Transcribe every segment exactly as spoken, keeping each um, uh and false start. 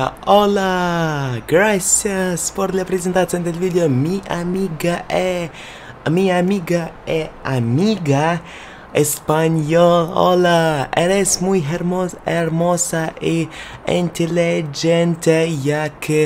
Hola, hola, gracias por la presentación del video. Mi amiga e mi amiga e amiga español. Hola, eres muy hermosa, hermosa e inteligente, ya que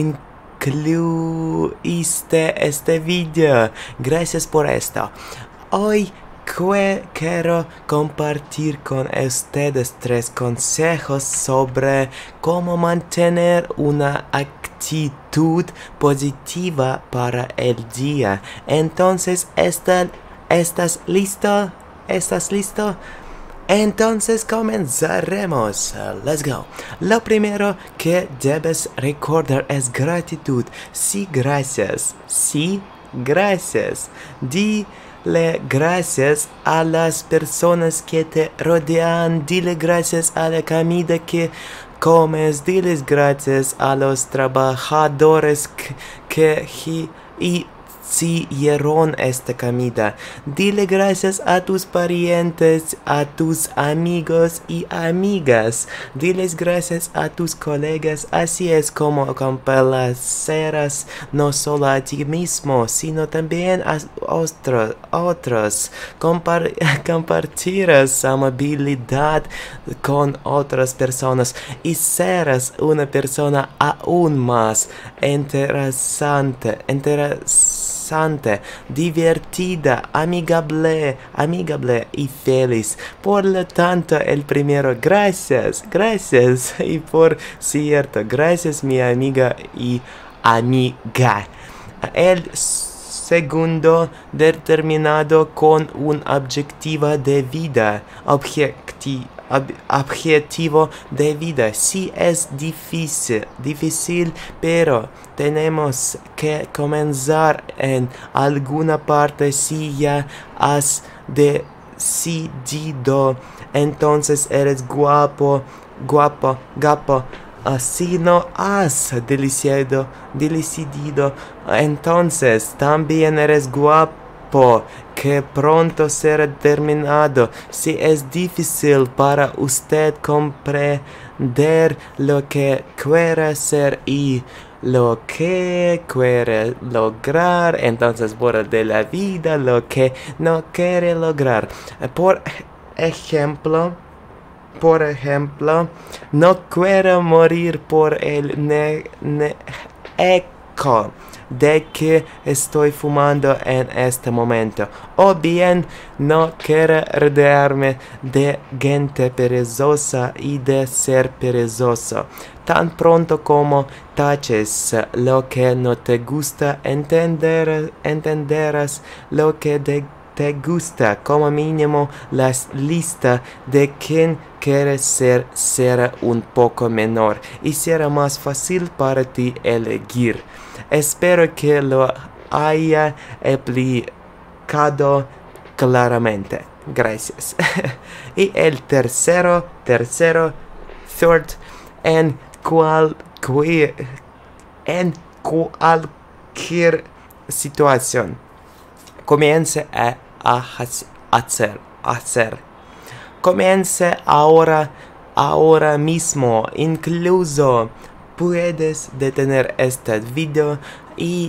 incluiste este video. Gracias por esto. Hoy Que quiero compartir con ustedes tres consejos sobre cómo mantener una actitud positiva para el día. Entonces, ¿está, ¿estás listo? ¿Estás listo? Entonces comenzaremos. Let's go. Lo primero que debes recordar es gratitud. Sí, gracias. Sí, gracias. Di Dile gracias a las personas que te rodean, dile gracias a la comida que comes, diles gracias a los trabajadores que, que y hicieron esta comida. Dile gracias a tus parientes, a tus amigos y amigas. Diles gracias a tus colegas. Así es como complacerás no solo a ti mismo, sino también a otro, otros. Compar compartirás amabilidad con otras personas y serás una persona aún más interesante, interesante. divertida, amigable, amigable y feliz. Por lo tanto, el primero, gracias, gracias. Y por cierto, gracias mi amiga y amiga. El segundo, determinado con un objetivo de vida, objetivo. Ob objetivo de vida. Sí es difícil, difícil, pero tenemos que comenzar en alguna parte. Si ya has decidido, entonces eres guapo, guapo, guapo. Si no has decidido, decidido, entonces también eres guapo, que pronto será terminado. Si es difícil para usted comprender lo que quiere ser y lo que quiere lograr, entonces fuera de la vida lo que no quiere lograr. Por ejemplo, por ejemplo, no quiero morir por el ne ne eco de que estoy fumando en este momento, o bien no quiero rodearme de gente perezosa y de ser perezoso. Tan pronto como taches lo que no te gusta, entender, entenderás lo que de te gusta. Como mínimo, la lista de quién quieres ser será un poco menor y será más fácil para ti elegir. Espero que lo haya explicado claramente. Gracias. Y el tercero, tercero, third, en cualquier, en cualquier situación, comience a hacer, hacer. Comience ahora, ahora mismo. Incluso puedes detener este video y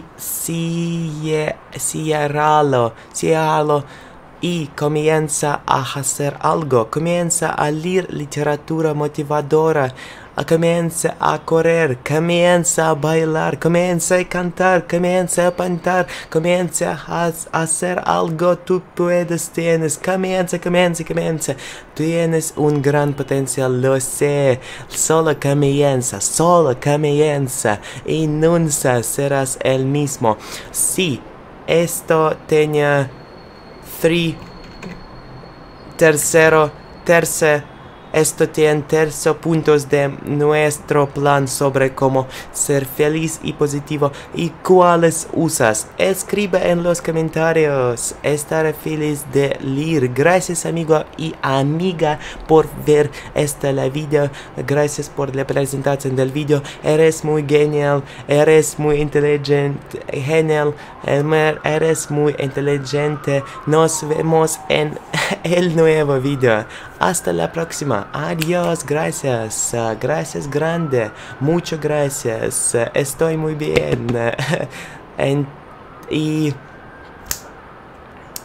ciérralo, ciérralo y comienza a hacer algo. Comienza a leer literatura motivadora. Comienza a correr, comienza a bailar, comienza a cantar, comienza a pintar, comienza a hacer algo. Tú puedes, tienes, comienza, comienza, comienza. Tienes un gran potencial, lo sé. Solo comienza, solo comienza y nunca serás el mismo. Sí, esto tenía tres, tercero, tercero. Esto tiene tercer puntos de nuestro plan sobre cómo ser feliz y positivo y cuáles usas. Escribe en los comentarios. Estaré feliz de leer. Gracias amigo y amiga por ver este video. Gracias por la presentación del video. Eres muy genial. Eres muy inteligente. Genial. Eres muy inteligente. Nos vemos en el nuevo video. Hasta la próxima. próxima. Adiós, gracias. Uh, gracias grande. Muchas gracias. Uh, estoy muy bien. en, y...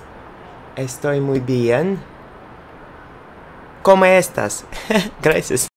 Estoy muy bien. ¿Cómo estás? Gracias.